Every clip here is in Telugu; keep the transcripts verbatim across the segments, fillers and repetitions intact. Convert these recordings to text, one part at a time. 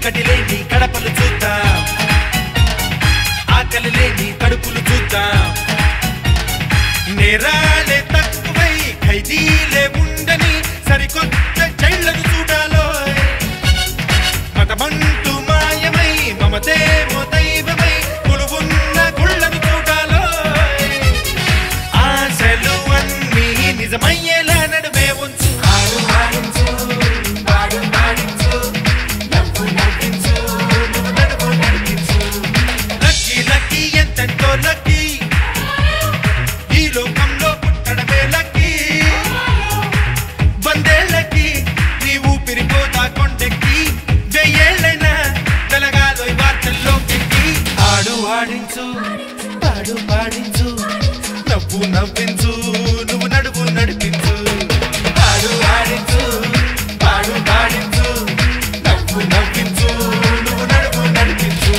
చీకటి లేని కడపలు చూద్దాం ఆకలి లేని కడుపులు చూద్దాం నేరాలే తక్కువై ఖైదీలే ఉండని సరికొత్త జైళ్లను చూడాలో మతమంటూ మాయమై మమతేమో దైవమై కొలువున్న గుళ్ళను చూడాలో ఆశలు అన్నీ నిజమయ్యేలా నడుమే ఉంచు ఆడు ఆడించు పాడు పాడించు నవ్వు నవ్వించు నువ్వు నడువు నడిపించు లక్కీ లక్కీ ఎంతెంతో లక్కీ ఈ లోకంలో పుట్టడమే లక్కీ వందేళ్ళకి నీ ఊపిరి పోతా కొండెక్కి వెయ్యేళ్ళైనా తెలగాలో వార్తల్లోకి ఆడు ఆడించు పాడు పాడించు నవ్వు నవ్వించు నువ్వు నడువు నడిపించు ఆడు ఆడించు పాడు పాడించు నవ్వు నవ్వించు నువ్వు నడువు నడిపించు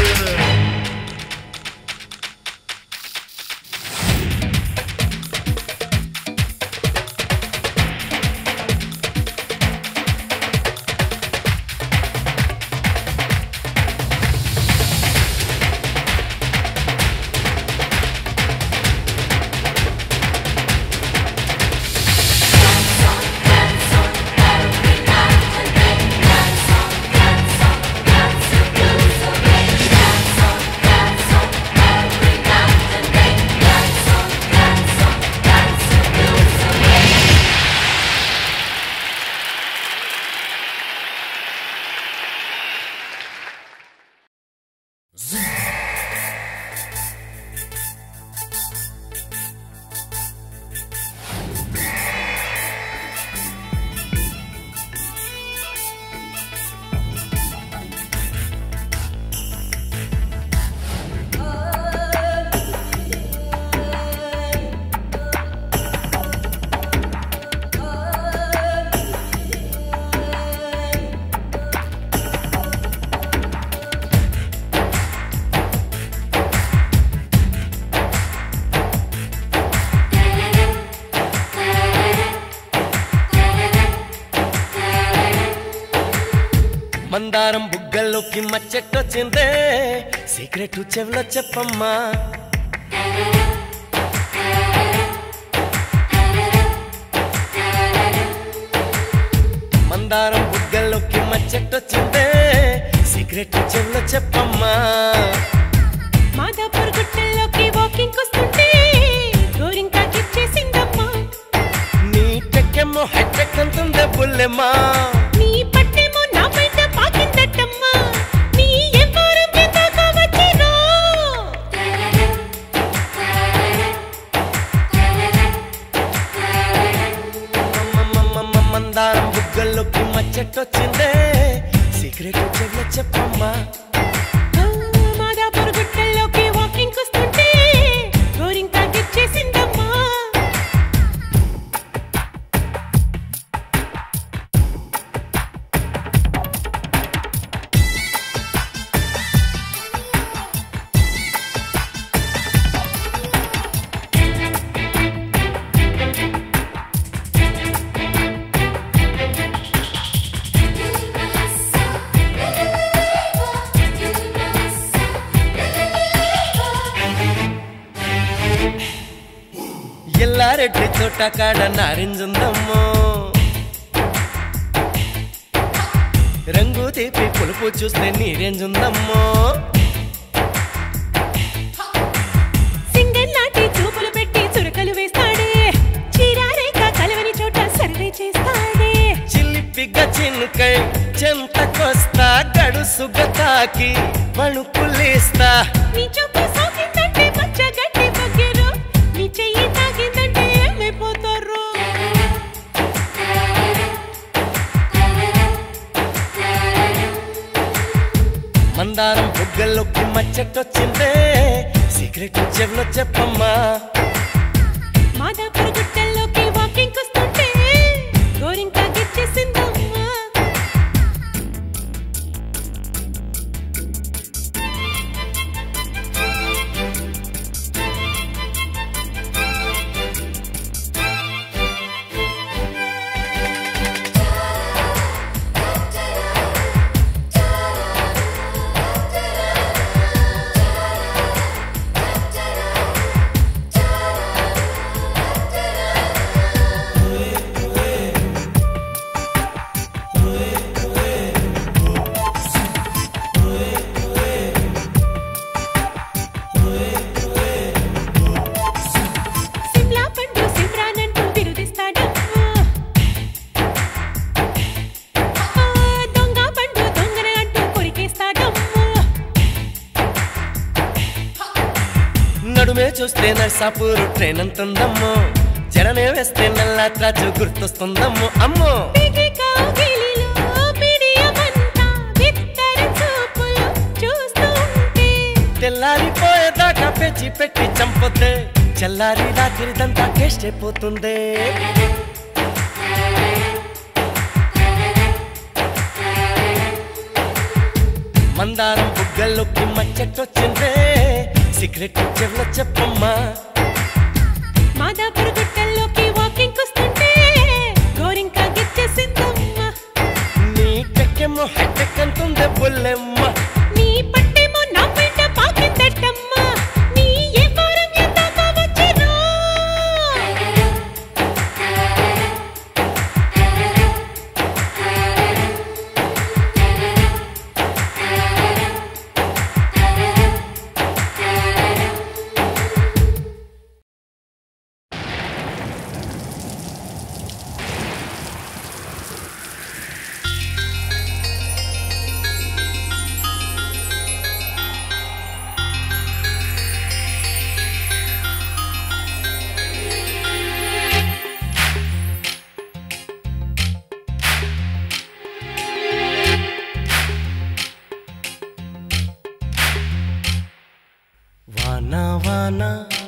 మందారం బుగ్గల్లోకి మచ్చెట్టొచ్చిందే సీక్రెట్ చెవిలో చెప్పమ్మా మందారం బుగ్గల్లోకి మచ్చెట్టొచ్చిందే సీక్రెట్ చెవిలో చెప్పమ్మా మాదాపూర్ గుట్టల్లోకి వాకింగ్ వస్తుంటే గోరింకా గిచ్చేసిందమ్మా నీ టెక్కేమో హైటెక్ అంటుందే బుల్లెమ్మా నీ పట్టేమో నా బయట పాకిందట్టమ్మా నీ ఎంపారం ఎందాకా వచ్చినో మందారం బుగ్గల్లోకి మచ్చెట్టొచ్చిందే సీక్రెట్ చెవిలో చెప్పమ్మా మాదాపూర్ గుట్టల్లోకి వాకింగ్ వస్తుంటే గోరింకా గిచ్చేసిందమ్మా ఎల్లారెడ్డి తోట కాడ నారింజుందమ్మో రంగు తీపి పులుపు చూస్తే నీరేంజుందమ్మో సింగల్ నాటి చూపులు పెట్టి చురకలు వేస్తాడే చీరారేక కలవని చోట సర్వే చేస్తాడే చిల్లిపిగ్గ చిన్నుకై చెంతకొస్తా గడుసుగ తాకి వణుకులేస్తా నీ చూపు సోకిందంటే పచ్చ గడ్డి పగిరు నీ చెయ్యి తాకిందంటే ఏమైపోతారు మందారం బుగ్గల్లోకి మచ్చెట్టొచ్చిందే సీక్రెట్ చెవిలో చెప్పమ్మా మాదాపూర్ గుట్టల్లోకి వాకింగ్ వస్తుంటే గోరింకా గిచ్చేసిందమ్మా చూస్తే నర్సాపూరు ట్రైన్ అంతుందమ్మో జననే వేస్తే నల్లా త్రాచు గుర్తొస్తుందమ్మో అమ్మో బిగి కౌగిలిలో బిడియమంతా బిత్తర చూపులు చూస్తుంటే తెల్లారిపోయేదాకా పెంచి పెట్టి చంపొద్దే చల్లారి రాత్రిదంతా టేస్ట్ అయిపోతుందే మందారం బుగ్గల్లోకి మచ్చటొచ్చిందే సీక్రెట్ చెవులో చెప్పమ్మా మాదాపుర గుట్టల్లోకి వాకింగ్ వస్తుంటే గోరింకా గిచ్చేసిందమ్మా నీ టెక్కెమ్మో హైటెక్ అంటుందే బుల్లెమ్మ నీ పట్టేమో నా వెంట పాకిందట్టమ్మా నీ ఏ వారం ఎందాకా వచ్చేనో వానా వానా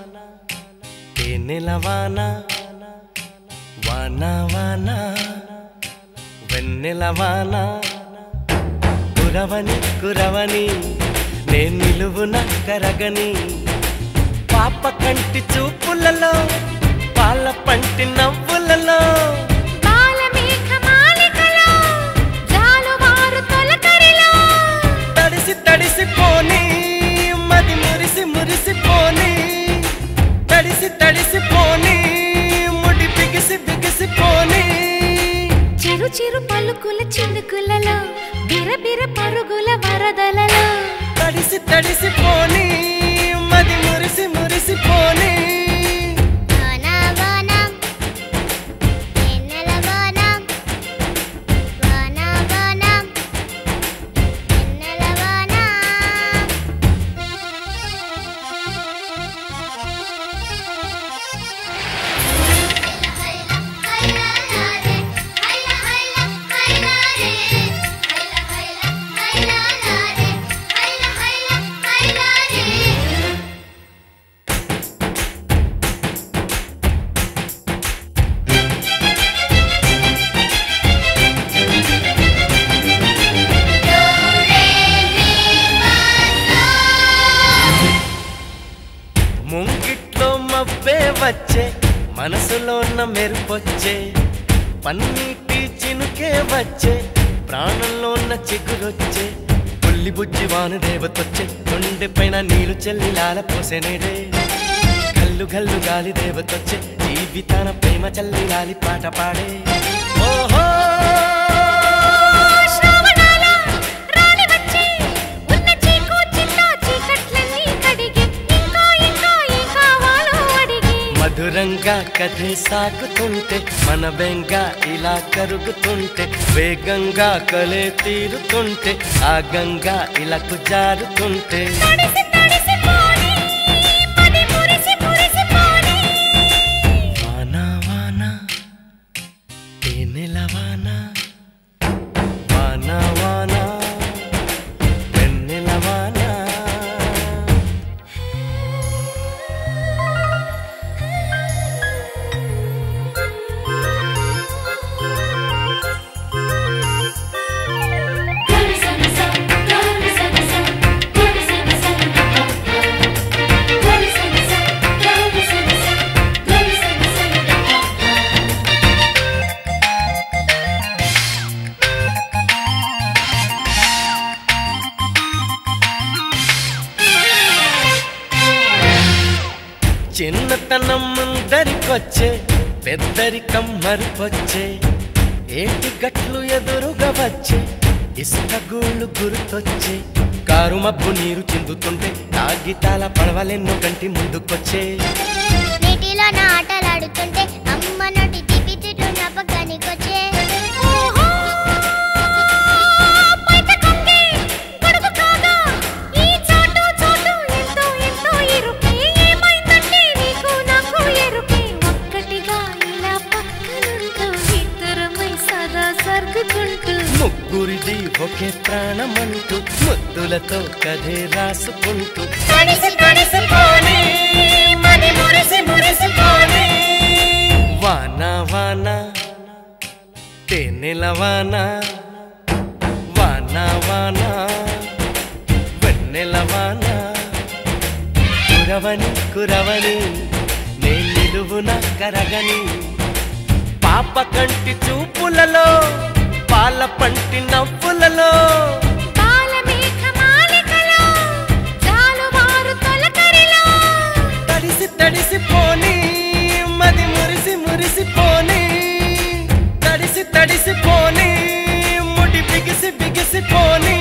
తేనెల వానా వానా వానా వెన్నెల వానా కురవని కురవని నే నిలువున కరగని పాప కంటి చూపులలో పాల పంటి నవ్వులలో బాలమేఘమాలికలో జాలువారు తొలకరిలో తడిసి తడిసిపోని మది మురిసి మురిసిపోని తడిసి తడిసిపోని ముడి బిగిసి బిగిసిపోని చిరు చిరు పలుకుల చినుకులలో బిరబిర పరుగుల వరదలలో తడిసి తడిసిపోని మది మురిసి మురిసిపోని ముంగిట్లో మబ్బే వచ్చే మనసులో ఉన్న మెరుపొచ్చే పన్నీటి చినుకే వచ్చే ప్రాణంలో ఉన్న చిగురొచ్చే పుల్లి బుజ్జి వాను దేవతొచ్చే గుండె పైన నీళ్లు చెల్లి లాల పోసెనేడే గల్లు గల్లు గాలి దేవతొచ్చే జీవితాన ప్రేమ చల్లి లాలి పాట పాడే ఓహో మధురంగా కథే సాగుతుంటే మన బెంగ ఇలా కరుగుతుంటే వేగంగా కలే తీరుతుంటే ఆ గంగా ఇలా జారుతుంటే వానా వానా తేనెల వానా వానా వానా వెన్నెల వానా చిన్నతనం ముందరికొచ్చే పెద్దరికం మరుపొచ్చే ఏటి గట్లు ఎదురుగా వచ్చే ఇసుక గూళ్ళు గుర్తొచ్చే కారు మబ్బు నీరు చిందుతుంటే తాగితాల పడవలెన్నో కంటి ముందుకొచ్చే నీటిలో నా ఆటలాడుతుంటే అమ్మ నోటి తిప్పి తిట్టు నా పక్కనికొచ్చే ఈ చాటు చాటు ఎంతో ఎంతో ఇరుకే ఏమైందంటే అంటూ ముద్దులతో కథే రాసుకుంటూ తడిసి తడిసిపోని మది మురిసి మురిసిపోని వాన వాన తేనెల వాన వాన వాన వెన్నెల వాన కురవని కురవని నే నిలువున కరగని పాప కంటి చూపులలో పాల పంటి నవ్వులలో తడిసి తడిసిపోని మది మురిసి మురిసిపోని తడిసి తడిసిపోని ముడి బిగిసి బిగిసిపోని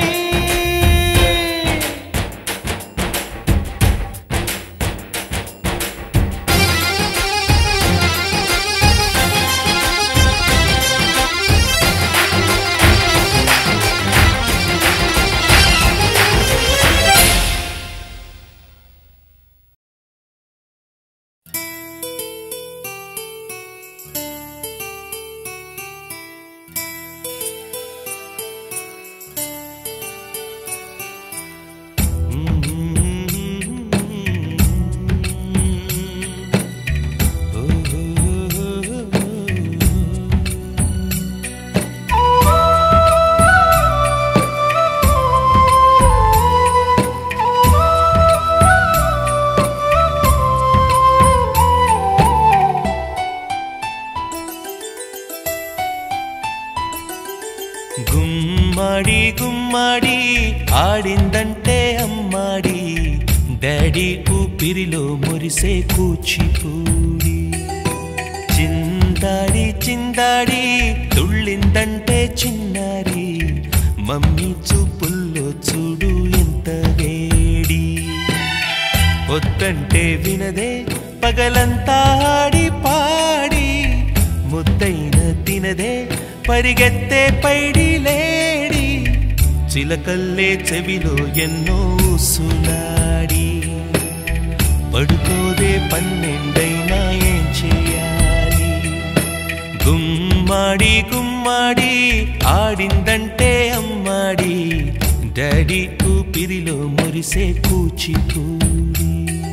గుమ్మడి గుమ్మడి ఆడిందంటే అమ్మాడి డాడీ ఊపిరిలో మురిసే కూచిపూడి చిందాడి చిందాడి తుళ్ళిందంటే చిన్నారి మమ్మీ చూపుల్లో చూడు ఎంత వేడి వద్దంటే వినదే పగలంతా ఆడి పాడి ముద్దైన తినదే పరిగెత్తే పైడి లేడి చిలకల్లే చెవిలో ఎన్నో సులాడి పడుకోదే పన్నెండైనా ఏం చేయాలి గుమ్మాడి గుమ్మాడి ఆడిందంటే అమ్మాడి డాడీ ఊపిరిలో మురిసే కూచిపూడి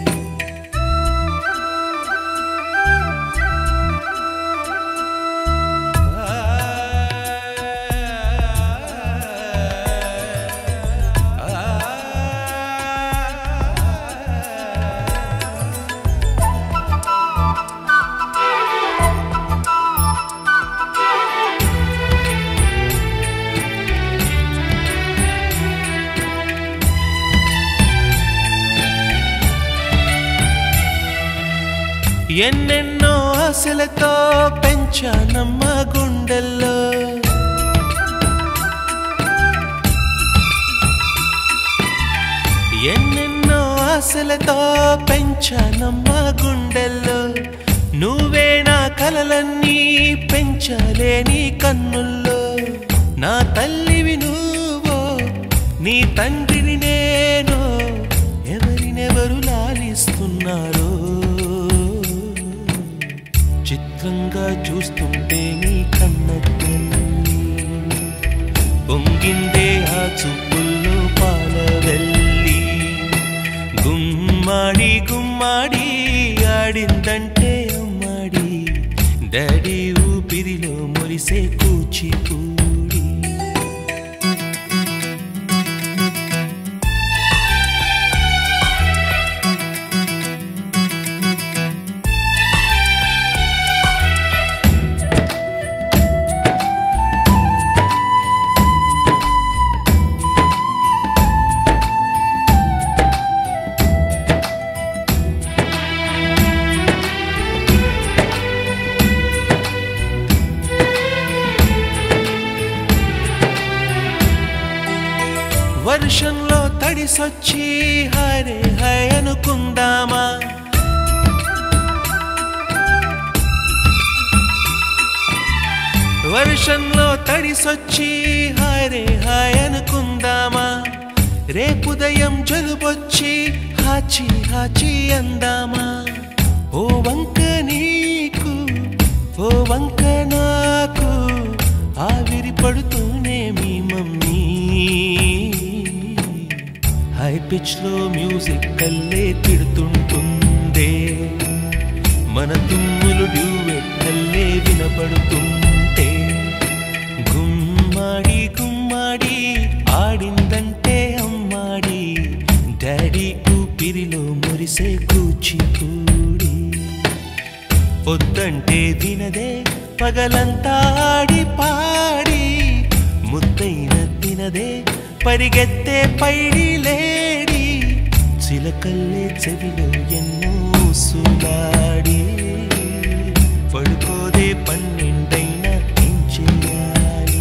ఎన్నెన్నో ఆశలతో పెంచానమ్మ గుండెల్లో ఎన్నెన్నో ఆశలతో పెంచానమ్మ గుండెల్లో నువ్వే నా కలలన్నీ పెంచాలే నీ కన్నుల్లో నా తల్లివి నువ్వో నీ తండ్రిని నేను ఎవరినెవరు లాలిస్తున్నారో చిత్రంగా చూస్తుంటే నీ కన్నతల్లి పొంగిందే ఆ చూపుల్లో పాలవెల్లి గుమ్మాడి గుమ్మాడి ఆడిందంటే అమ్మాడి డాడీ ఊపిరిలో మురిసే కూచిపూడి వర్షంలో తడిసొచ్చి హరే హై అనుకుందామా వర్షంలో తడిసొచ్చి హరే హై అనుకుందామా రేపుదయం జలుబొచ్చి హాచి హాచి అందామా ఓ వంక నీకు ఓ వంక నాకు ఆవిరి పడుతూనే మీ మమ్మీ హై పిచ్ లో మ్యూజిక్ కల్లే తిడుతుంటుందే మన తుమ్ములు డ్యూయెట్ కల్లే వినపడుతుంటే గుమ్మాడి గుమ్మాడి ఆడిందంటే అమ్మాడి డాడీ ఊపిరిలో మురిసే కూచిపూడి పొద్దంటే వినదే పగలంతా ఆడి పాడి ముద్దైన తినదే పరిగెత్తే పైడి లేడి చిలకల్లే చెవిలో ఎన్నో సులాడి పడుకోదే పన్నెండైనా ఏం చేయాలి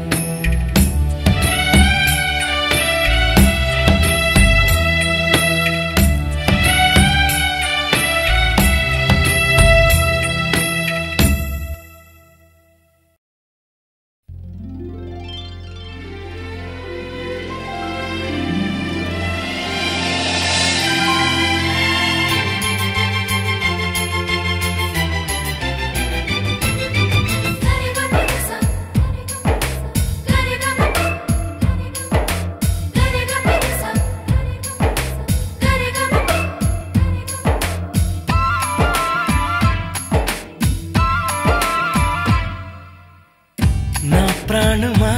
నా ప్రాణమా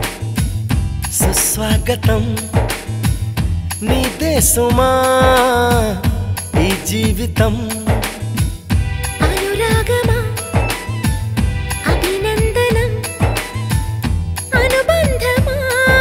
సుస్వాగతం నీ దేశమా ఈ జీవితం అనురాగమా అభినందనం అనుబంధమా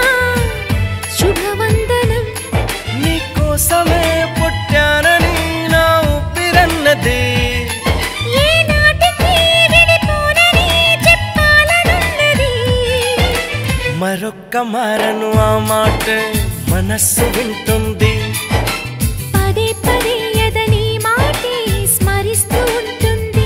శుభవందనం నీ కోసమే పుట్టానని నా ఊపిరన్నది ఏ నాటికి విడిపోనని చెప్పాలనున్నది మరొక్క మారను ఆ మాట మనస్సు వింటుంది పదే పదే ఎదని మాటే స్మరిస్తూ ఉంటుంది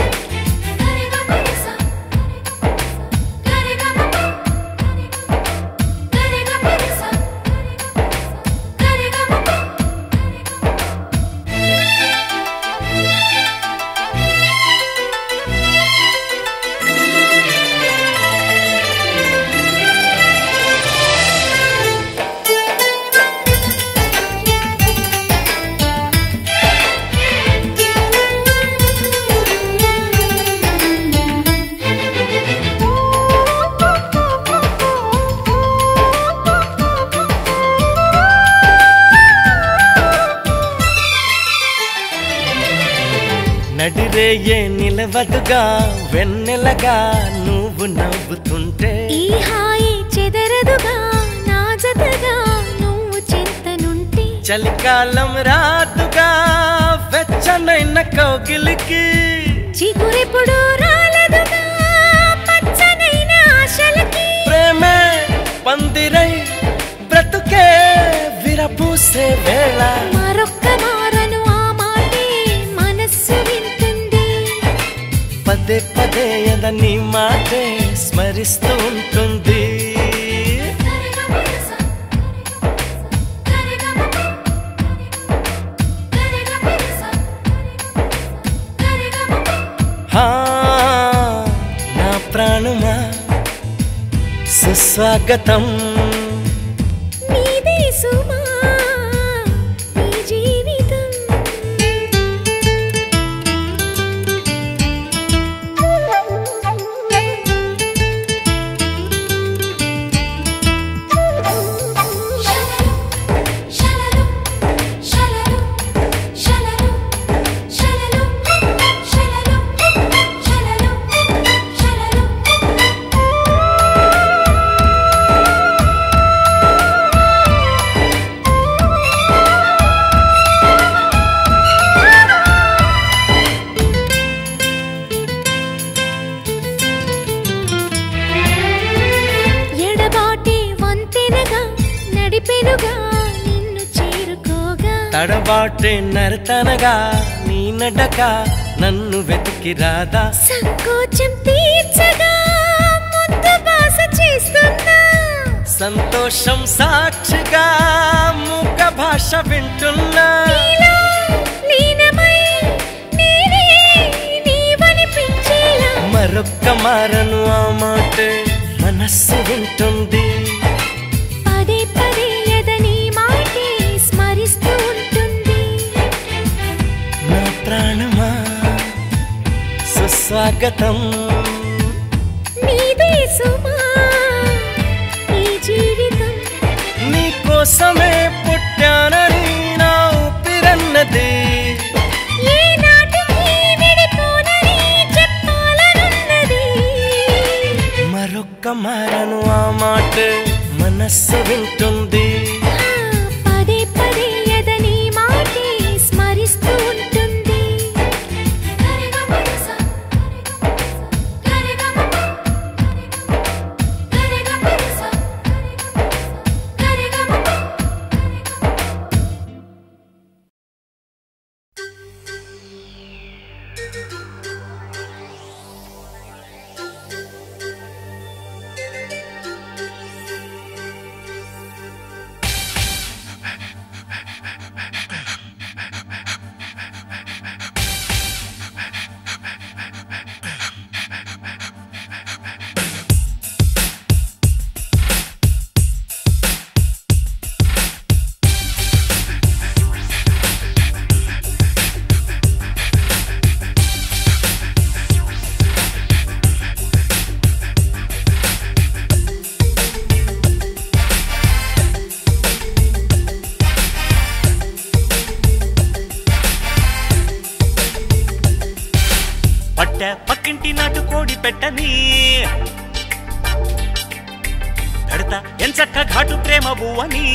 నడిరేయే నిలవదుగా వెన్నెలగా నువ్వు నవ్వుతుంటే ఈ హాయి చెదరదుగా నా జతగా నువ్వు చింతనుంటే చలికాలం రాదుగా వెచ్చనైన కౌగిలికి చిగురెప్పుడు రాలదుగా పచ్చనైన ఆశలకి ప్రేమే పందిరై బ్రతుకే విరపూసే వేళ మరొక్క మారను ఆ మాటే మనస్సు వింటుంది పదే పదే ఎదని మాటే స్మరిస్తూ ఉంటుంది హా నా ప్రాణమా సుస్వాగతం నీదే సుమా నీ జీవితం ఎడబాటి వంతెనగా నడిపెనుగా నిన్ను చేరుకోగా తడబాటే నరతనగా నీ నడక నన్ను వెతికి రాదా సంకోచం తీర్చగా ముద్దు బాస చేస్తున్నా సంతోషం సాక్షిగా మూక భాష వింటున్నా నీలో లీనమై నేనే నీవనిపించేలా మరొక్క మారను ఆ మాట మనస్సు వింటుంది పదే పదే ఎదని మాటే స్వాగతం. నీదే సుమా ఈ జీవితం, నీకోసమే పుట్టానని నా ఊపిరన్నది. ఏ నాటికి విడిపోనని చెప్పాలనున్నది. మరొక్క మారను ఆ మాట మనస్సు వింటుంది. పదే పదే ఎదని మాటే స్మరిస్తూ ఉంటుంది. పక్కింటి నాటు కోడి పెట్టని పెడతా ఎంచక్క ఘాటు ప్రేమ బువ్వని.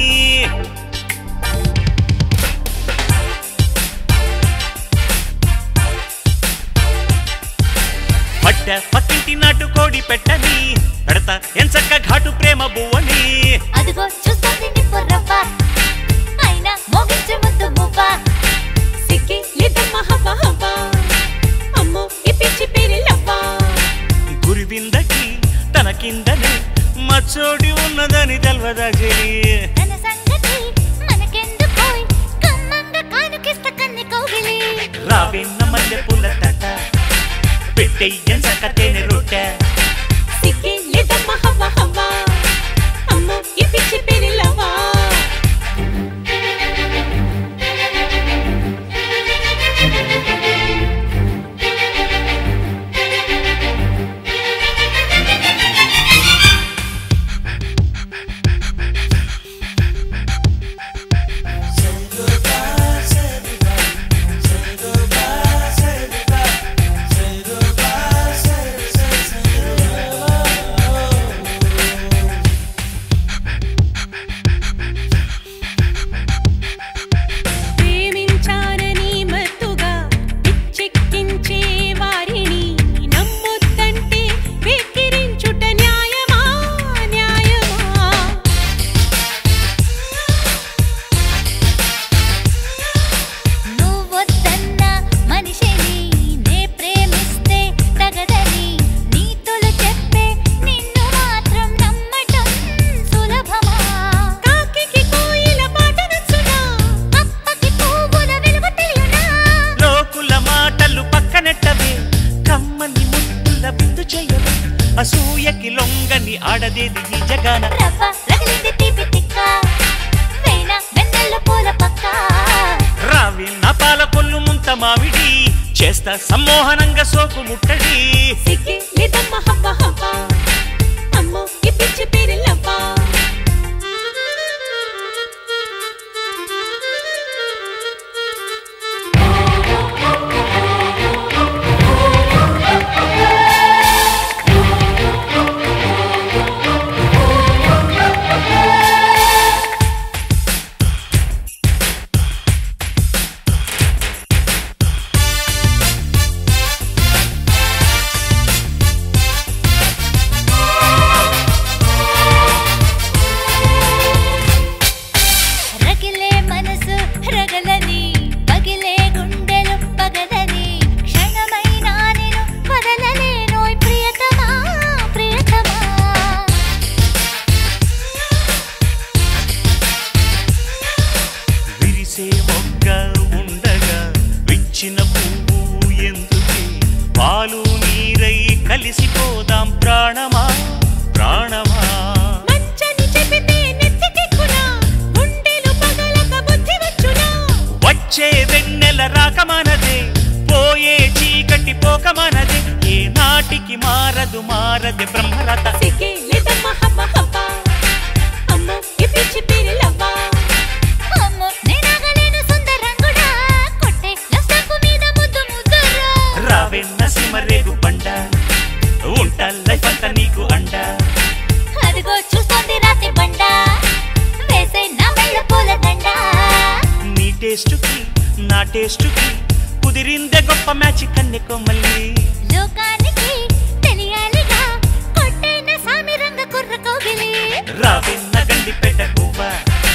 పట్ట పక్కింటి నాటు కోడి పెట్టని పెడతా ఎంచక్క ఘాటు ప్రేమ బువ్వని. అదిగో చూస్తుంది నిప్పురవ్వ అయినా మోగించే ముద్దు మువ్వ. సిక్కి లేదమ్మ హవ్వ హవ్వ, అమ్మో ఈ పిచ్చి పేరెలవ్వ. గురివిందకి తన కిందనే మచ్చోడి ఉన్నదని తెల్వదాజలి. తన సంగతి మనకెందుకోయ్ కమ్మంగా కానుకిస్త కన్ని కౌగిలి. రావిన్న మల్లె పూల తట పెట్టెయ్యం సకతేనే రొట్టె. సిక్కి లేదమ్మ హవ్వ హవ్వ, అమ్మో ఈ పిచ్చి పేరెలవ్వ. అసూయకి లొంగని ఆడదేది ఈ జగాన. రవ్వ రగిలింది తీపి తిక్క వేణ వెన్నెల పూల పక్క. రావి నా పాల కొల్లు ముంత మావిడి చేస్తా సమ్మోహనంగా సోకు ముట్టడి. సిక్కి లేదమ్మ హవ్వ హవ్వ, అమ్మో ఈ పిచ్చి పేరెలవ్వ. పాలు నీరై కలిసిపోదాం ప్రాణమా ప్రాణమా. మంచని చెబితే నెత్తికెక్కునా, గుండెలు పగలక బుద్ధి వచ్చునా. వచ్చే వెన్నెల రాకమానదే, పోయే చీకటి పోకమానదే, ఏ నా మాటికి మారదు మారది బ్రహ్మరథ సిగ్గే లేదమ్మా హబ్బ హబ్బ అమ్మో ఈ పిచ్చి పిరిలవ్వా అమ్మో నేనాగలేను సుందరంగుడా కొట్టే లస్టకు మీద ముద్దు ముద్దురా రావే నసిమరేగు పండ ఉంటా లైఫ్ అంతా నీకు అండ అదిగో చూస్తోంది రాతి బండ వేసే నా మెళ్ళ పూల దండ నీ టేస్టుకి నా టేస్టుకి కుదిరిందే గొప్ప మ్యాచ్ కన్నె కొమ్మల్లి లోకానికి తెలియాలిగా కొట్టైన సామి రంగ కుర్ర కోగిలి రావే నగండి పెట్ట గువ్వ